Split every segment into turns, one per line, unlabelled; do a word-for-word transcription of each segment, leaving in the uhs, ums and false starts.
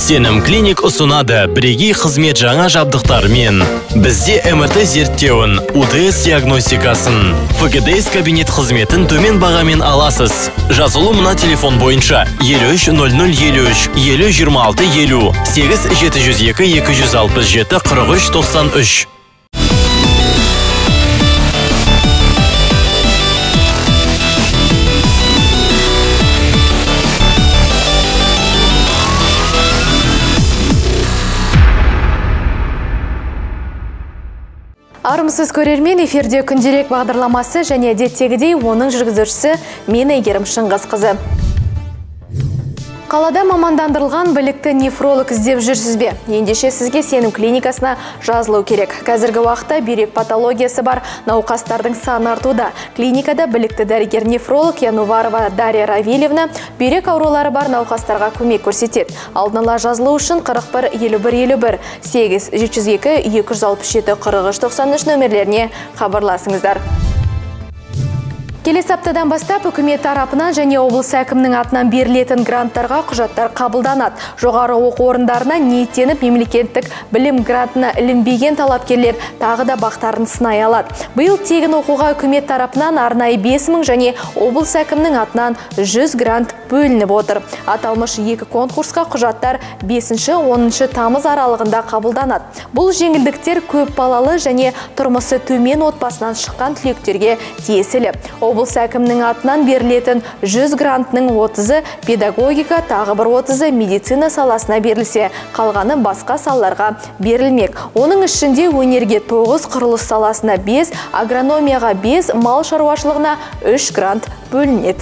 Сенім клиник ұсынады бірегей қызмет жаңа жабдықтармен. Бізде эм эр тэ зерттеуін, у тэ эс диагностикасын, эф гэ дэ эс кабинет қызметін төмен бағамен аласыз. Жазылу мына телефон бойынша елу үш нөл нөл елу үш елу жиырма алты елу сегіз жеті жүз екі екі жүз алпыс жеті қырық үш тоқсан үш.
Армысыз көрермен, эфирде күнделік бағдарламасы және әдеттегідей оның жүргізушісі мен Әйгерім Шыңғысқызы. Қалада мамандандырылған білікті нефролог іздеп жүрсіз бе? Ендеше сізге сенім клиникасына жазылу керек. Қазіргі уақытта бүйрек патологиясы бар науқастардың саны артуда. Клиникада білікті дәрігер нефролог Януварова Дарья Равильевна бүйрек аурулары бар науқастарға көмек көрсетеді. Алдын ала жазылу үшін қырық бір елу бір елу бір сегіз жеті жүз екі екі жүз алпыс жеті қырық үш тоқсан үш нөмірлеріне хабарласыңыздар. Келесі аптадан бастап үкімет тарапынан және облыс әкімінің атынан берілетін гранттарға құжаттар қабылданады. Жоғары оқу орындарына ниеттеніп мемлекеттік білім грантына ілінбеген талапкерлер тағы да бақтарын сынай алады. Биыл тегін оқуға үкімет тарапынан арнайы бес мың және облыс әкімінің атынан жүз грант бөлініп отыр. Аталмыш екі конкурсқа құжаттар бесінші оныншы тамыз аралығында қабылданады. Бұл жеңілдіктер көп балалы және тұрмысы төмен отбасынан шыққан түлектерге тиесілі. Облыс әкімінің атынан берілетін жүз грантның отызы педагогика, тағы бір отызы медицина саласына берілсе, қалғаны басқа салаларға берілмек. Оның ішінде өнерге тоғыз, құрылыс саласына бес, агрономияға бес, мал шаруашылығына үш грант бөлінеді.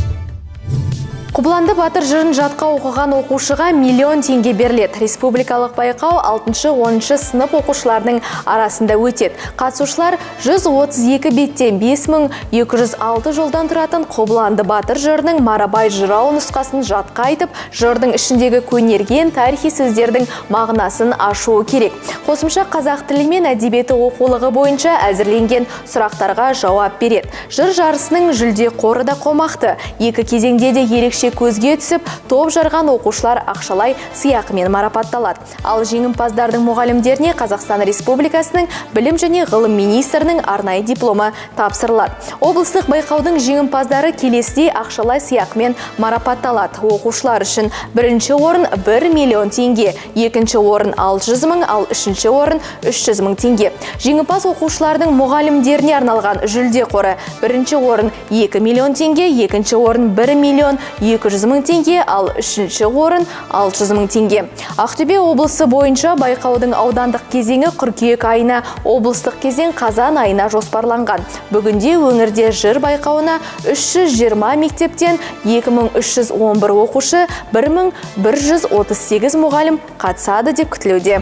Құбыланды батыр жырын жатқа оқыған оқушыға миллион теңге беріледі. Республикалық байқау алтыншы оныншы сынып оқушыларының арасында өтеді. Қатысушылар жүз отыз екі беттен бес мың екі жүз алты жолдан тұратын Құбыланды батыр жырының марабай жырау нұсқасын жатқа айтып, жырдың ішіндегі көнерген тарихи сөздердің мағынасын ашуы керек. Қосымша қазақ тілі мен әдебиеті оқулығы бойынша әзірленген сұрақтарға жауап береді. Жыр жарысының жүлде қоры да қомақты. Екі кезеңде де ерекше көзге түсіп, топ жарған оқушылар ақшалай сыйақымен марапатталады. Ал жеңімпаздардың мұғалімдеріне Қазақстан Республикасының білім және ғылым министрінің арнайы дипломы тапсырылады. Облыстық байқаудың жеңімпаздары келесідей ақшалай сыйақымен марапатталады. Оқушылар үшін бірінші орын бір миллион теңге, екінші орын алты жүз мың, ал үшінші орын үш жүз мың теңге. Жеңімпаз оқушылардың мұғалімдеріне арналған жүлде қоры бірінші орын екі миллион теңге, екінші орын бір миллион екі жүз мың теңге, ал үшінші орын алты жүз мың теңге. Ақтөбе облысы бойынша байқаудың аудандық кезеңі қыркүйек айына, облыстық кезең қазан айына жоспарланған. Бүгінде өңірде жыр байқауына үш жүз жиырма мектептен екі мың үш жүз он бір оқушы, бір мың бір жүз отыз сегіз мұғалім қатысады деп күтілуде.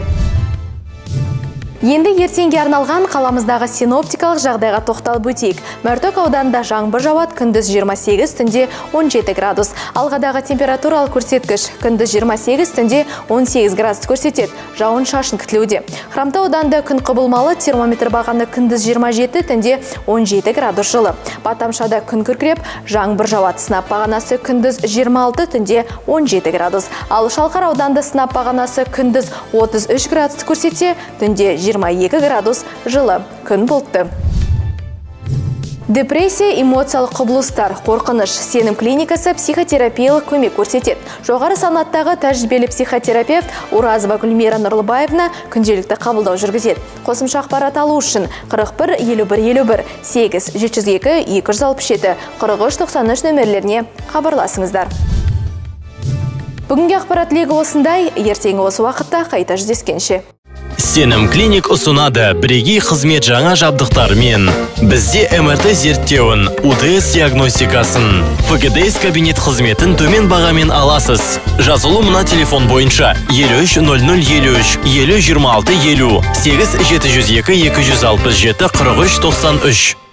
Енді ертеңге арналған қаламыздағы синоптикалық жағдайға тоқталып өтейік. Мәртөк ауданында жаңбыр жауады, күндіз жиырма сегіз, түнде он жеті градус. Алғадағы температуралық көрсеткіш күндіз жиырма сегіз, түнде он сегіз градус көрсетеді. Жауын шашын күтілуде. Хромтау ауданында күн құбылмалы, термометр бағаны күндіз жиырма жеті, түнде он жеті градус жылы. Батамшада күн күркіреп, жаңбыр жауады. Сынап бағанасы күндіз жиырма алты, түнде он жеті градус. Ал Шалқар ауданында сынап бағанасы күндіз отыз үш градус көрсетсе, түнде жиырма екі градус жылы. Күн бұлтты. Депрессия, эмоциялық құбылыстар, қорқыныш, сенім клиникасы психотерапиялық көмек көрсетеді. Жоғары санаттағы тәжірибелі психотерапевт Уразова Гүлмира Нұрлыбаевна күнделікті қабылдау жүргізеді. Қосымша ақпарат алу үшін қырық бір елу бір елу бір сегіз жеті жүз екі екі жүз алпыс жеті қырық үш тоқсан үш нөмірлеріне хабарласыңыздар. Бүгінгі ақпарат легі осындай, ертеңгі осы уақытта қайта жүздескенше.
Сенім клиник ұсынады бірегей қызмет жаңа жабдықтармен. Бізде эм эр тэ зерттеуін, у тэ эс диагностикасын, эф гэ дэ эс кабинет қызметін төмен бағамен аласыз. Жазылу мына телефон бойынша елу үш нөл нөл елу үш елу жиырма алты елу сегіз жеті жүз екі екі жүз алпыс жеті қырық үш тоқсан үш.